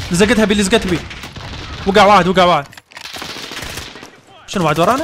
لزقتها بي لزقتها بي. وقع واحد وقع واحد. شنو بعد ورانا؟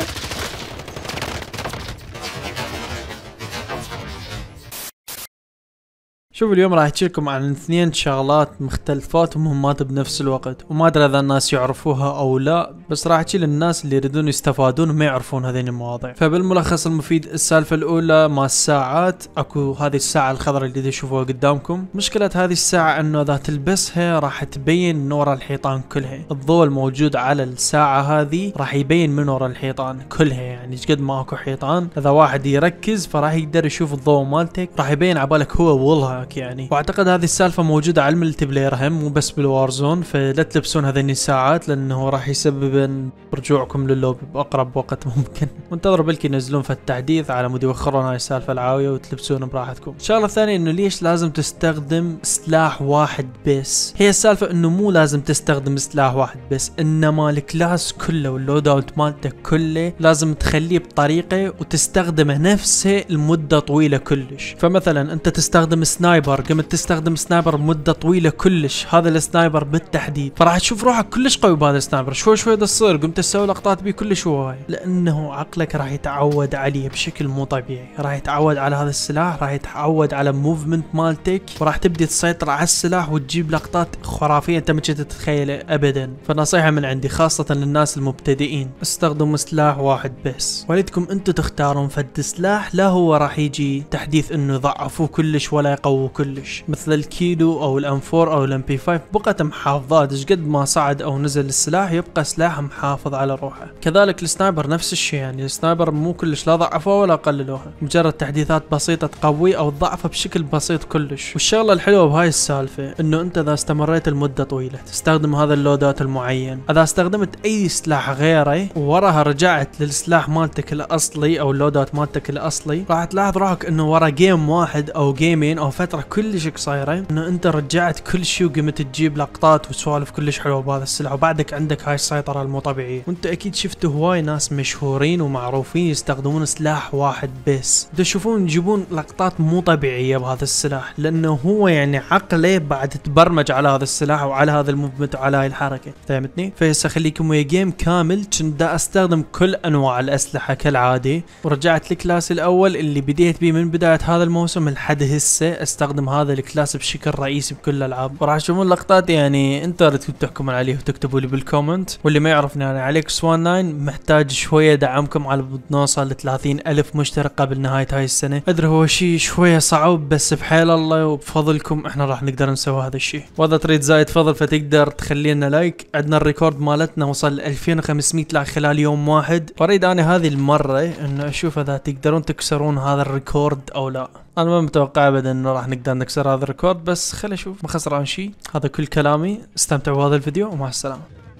شوف اليوم راح احكي لكم عن 2 شغلات مختلفات ومهمات بنفس الوقت، وما ادري اذا الناس يعرفوها او لا، بس راح احكي للناس اللي يريدون يستفادون وما يعرفون هذين المواضيع. فبالملخص المفيد، السالفه الاولى مع الساعات، اكو هذه الساعه الخضراء اللي تشوفوها قدامكم. مشكله هذه الساعه انه اذا تلبسها راح تبين من ورا الحيطان كلها، الضوء الموجود على الساعه هذه راح يبين من ورا الحيطان كلها، يعني قد ما اكو حيطان اذا واحد يركز فراح يقدر يشوف الضوء مالتك، راح يبين عبالك هو والها يعني. واعتقد هذه السالفه موجوده على الملتي بلاير هم، مو بس بالوارزون، فلا تلبسون هذين الساعات لانه راح يسبب رجوعكم لللوب باقرب وقت ممكن. وانتظروا بلكي ينزلون في التحديث على مود يوخرون هاي السالفه العاويه وتلبسون براحتكم. الشغله الثانيه انه ليش لازم تستخدم سلاح واحد بس؟ هي السالفه انه مو لازم تستخدم سلاح واحد بس، انما الكلاس كله واللود اوت مالتك كله لازم تخليه بطريقه وتستخدمه نفسه لمده طويله كلش. فمثلا انت تستخدم سنايبر، قمت تستخدم سنايبر مده طويله كلش، هذا السنايبر بالتحديد، فراح تشوف روحك كلش قوي بهذا السنايبر، شوي شوي تصير قمت تسوي لقطات بيه كلش هواي، لانه عقلك راح يتعود عليه بشكل مو طبيعي، راح يتعود على هذا السلاح، راح يتعود على الموفمنت مالتك، وراح تبدي تسيطر على السلاح وتجيب لقطات خرافيه انت ما كنت تتخيلها ابدا. فنصيحه من عندي خاصه للناس المبتدئين، استخدموا سلاح واحد بس، وليدكم انتم تختارون فد سلاح، لا هو راح يجي تحديث انه ضعفوه كلش ولا يقووا كلش، مثل الكيلو او الام 4 او الام بي 5 بقت محافظات، ايش قد ما صعد او نزل السلاح يبقى سلاح محافظ على روحه. كذلك السنايبر نفس الشيء، يعني السنايبر مو كلش لا ضعفوه ولا قللوها، مجرد تحديثات بسيطه تقوي او تضعفه بشكل بسيط كلش. والشغله الحلوه بهاي السالفه انه انت اذا استمريت لمده طويله تستخدم هذا اللودات المعين، اذا استخدمت اي سلاح غيره ووراها رجعت للسلاح مالتك الاصلي او اللودات مالتك الاصلي، راح تلاحظ روحك انه ورا جيم واحد او جيمين او فتره كلش قصيره انه انت رجعت كل شيء وقمت تجيب لقطات وسوالف كلش حلوه بهذا السلاح، وبعدك عندك هاي السيطره المو طبيعيه. وانت اكيد شفتوا هواي ناس مشهورين ومعروفين يستخدمون سلاح واحد بس، تشوفون يجيبون لقطات مو طبيعيه بهذا السلاح، لانه هو يعني عقله بعد تبرمج على هذا السلاح وعلى هذا الموفمنت وعلى هاي الحركه، فهمتني؟ فهسه خليكم ويا جيم كامل كنت استخدم كل انواع الاسلحه كالعاده، ورجعت الكلاس الاول اللي بديت بيه من بدايه هذا الموسم لحد هسه استخدم هذا الكلاس بشكل رئيسي بكل الالعاب، وراح تشوفون لقطات يعني انت ردتوا تحكمون عليه وتكتبوا لي بالكومنت. واللي ما يعرفني انا عليك سوان 9، محتاج شويه دعمكم على بود نوصل ل 30,000 مشترك قبل نهايه هاي السنه. ادري هو شيء شويه صعب، بس بحيل الله وبفضلكم احنا راح نقدر نسوي هذا الشيء. واذا تريد زايد فضل فتقدر تخلي لنا لايك، عندنا الريكورد مالتنا وصل ل 2500 لايك خلال يوم واحد، واريد انا هذه المره انه اشوف اذا تقدرون تكسرون هذا الريكورد او لا. انا ما متوقع ابدا انه راح نقدر نكسر هذا الريكورد، بس خلي اشوف، ما خسران شيء. هذا كل كلامي، استمتعوا بهذا الفيديو ومع السلامه.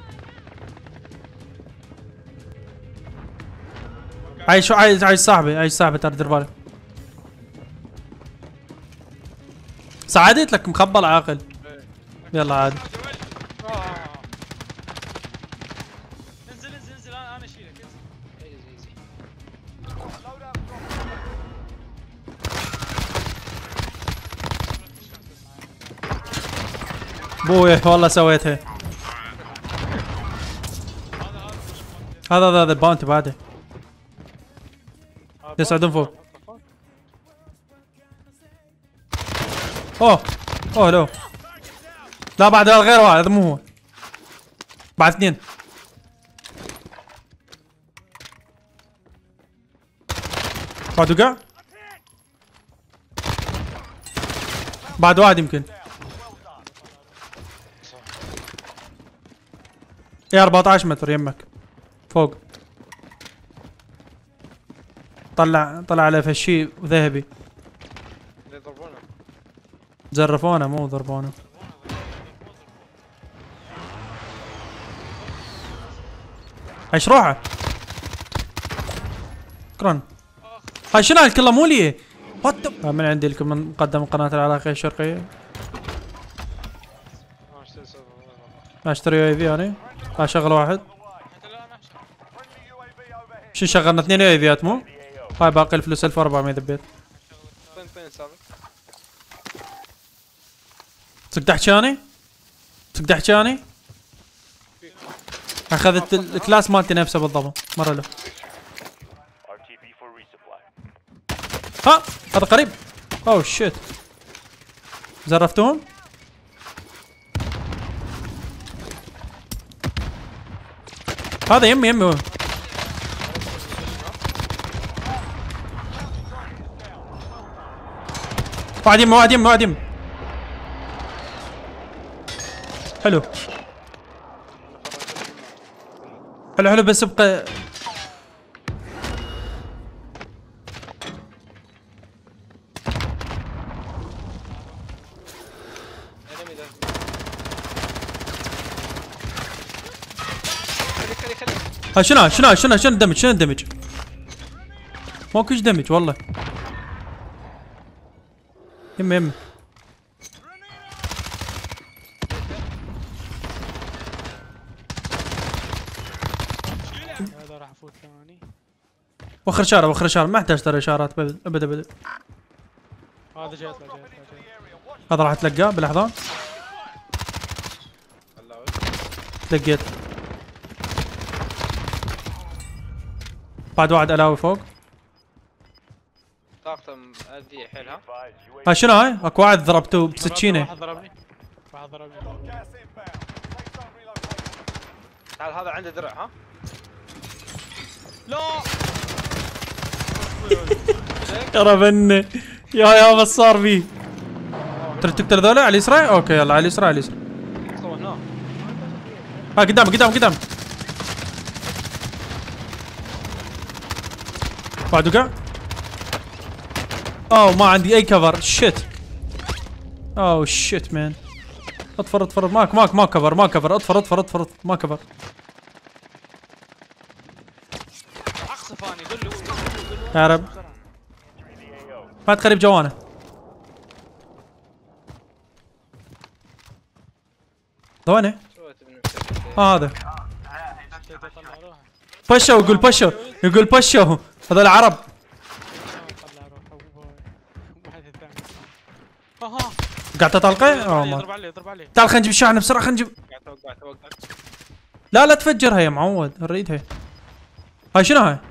عايش صاحبي ترى دير بالك. ساعدت لك مخبل عاقل. يلا عادي. انزل انا اشيلك. بوي والله سويتها. هذا الباونتي بعده يصعدون فوق. اوه لو لا بعد غير واحد، هذا مو هو، بعد 2. بعد وقع، بعد واحد يمكن. يا 14 متر يمك فوق. طلع على فشي ذهبي. زرفونا مو ضربونا. ايش روحه؟ شكرا. هاي شنو هالكله مو لي؟ وات من عندي لكم من مقدم قناة العلاقة الشرقية. اشتري يو اي في انا؟ اشغل واحد. شو شغلنا 2 يو اي فيات مو؟ هاي باقي الفلوس 1400 ذبيت. صدق تحكي اني؟ تقدر تحكياني؟ اخذت الكلاس مالتي نفسه بالضبط مره له. ها هذا قريب. اوه شيت زرفتهم. هذا يمي واحد يم. حلو بس ابقى. ها شنو الدمج ماكوش دمج والله. يمي هذا راح افوت ثاني. وخر اشاره ما احتاج ترى اشارات ابدا. هذا جاي. هذا راح اتلقاه بلحظه. تلقيت بعد واحد الاوي فوق. طاقته مأذية حيلها. ها شنو هاي؟ اكو واحد ضربته بسكينه. واحد ضربني. تعال هذا عنده درع ها. لا قربني يا بس صار فيه. ترى تقتل ذولا على اليسرى. اوكي يلا على اليسرى هنا. ها قدام بعد وقع. اوه ما عندي اي كفر. شيت اوه شيت مان. اطفر ما كفر. اطفر ما كفر. اقصف اني قول له يا رب ما تقرب جوانه. ضوانه هذا يقول بشو هذا العرب. قاعد تطلقه؟ اوه ما يضرب عليه. تعال خلينا نجيب الشاحنه بسرعه خلينا نجيب. توقع. لا تفجرها يا معود نريدها. هاي شنو هاي؟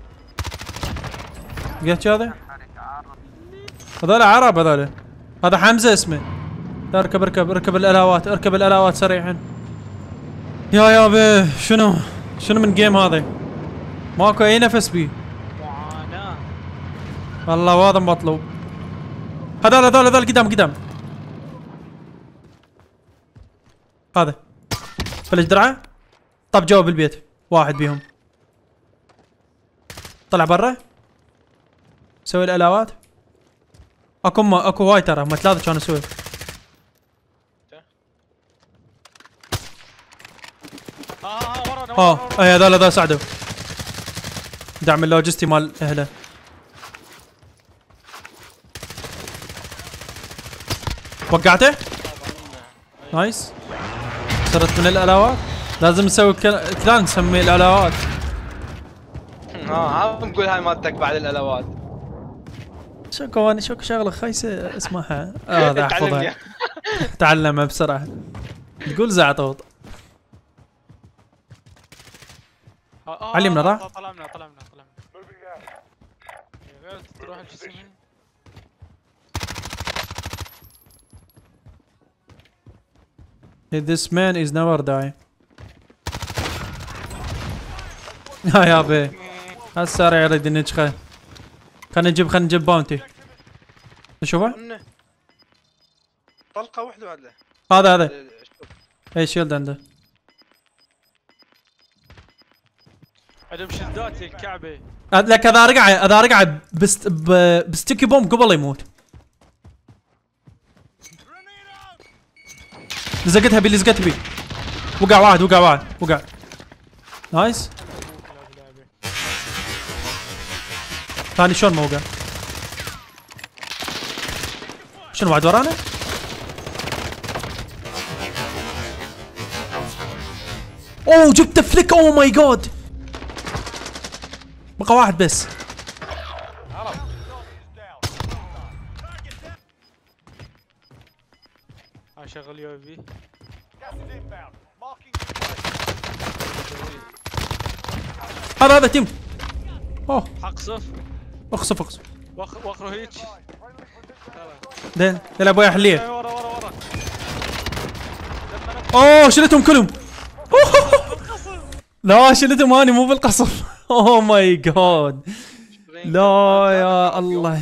لقيت هذا؟ هذول عرب هذول. هذا حمزه اسمه. اركب الالوات سريعا. يا بيه شنو من جيم هذا؟ ماكو اي نفس بيه. معاناة والله هذا مطلوب. هذول قدام. هذا فلش درعه. طب جوا بالبيت واحد بيهم. طلع برا سوي الالوات. اكو واي ترى هم ثلاثه كانوا اسوي. ورانا اي هذول ساعدوا دعم اللوجستي مال اهله. وقعته نايس. صرت من الالوات. لازم نسوي كلان نسمي الالوات. نقول هاي مالتك بعد الالوات. شوكو شغله خايسه اسمعها. هذا احفظها. تعلمها بسرعه. تقول زعطوط. علمنا راح. طلعنا تروح الجسم. This man is never die. يا بي هسه راح يريد نجخه. خلينا نجيب باونتي. نشوفه. طلقه واحده هذا. هذا اي شيلد عنده. عندهم شدات الكعبه. لك هذا رقع بستيكي بوم قبل يموت. لزقتها بي. وقع واحد. نايس. ثاني شلون ما وقع؟ شنو بعد ورانا؟ اوه جبت فليك. اوه ماي جاد. بقى واحد بس. شغل يو في. هذا تيم. اوه حقصف اقصف اقصف. واخره هيك. دين يلعب ويا حليه. ورا ورا ورا. اوه شلتهم كلهم. لا شلتهم اني مو بالقصف. اوه ماي جاد. لا يا الله.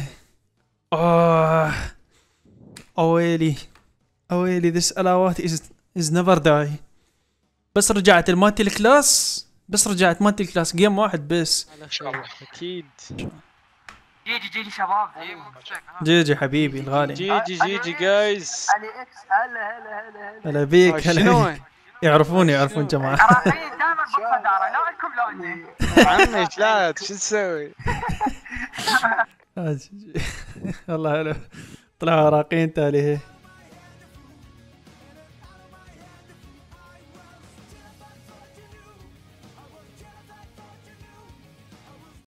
اويلي اويلي ذس الوات از نيفر داي. بس رجعت المالتي الكلاس. بس رجعت مالتي الكلاس جيم واحد بس. اكيد. جيجي شباب. جيجي حبيبي الغالي. جيجي جايز. علي اكس. هلا هلا بيك هلا بيك. يعرفون جماعة. عراقيين دائما بالصدارة لا لكم لا اني. عمي لا شو تسوي؟ والله حلو. طلعوا عراقيين تالي.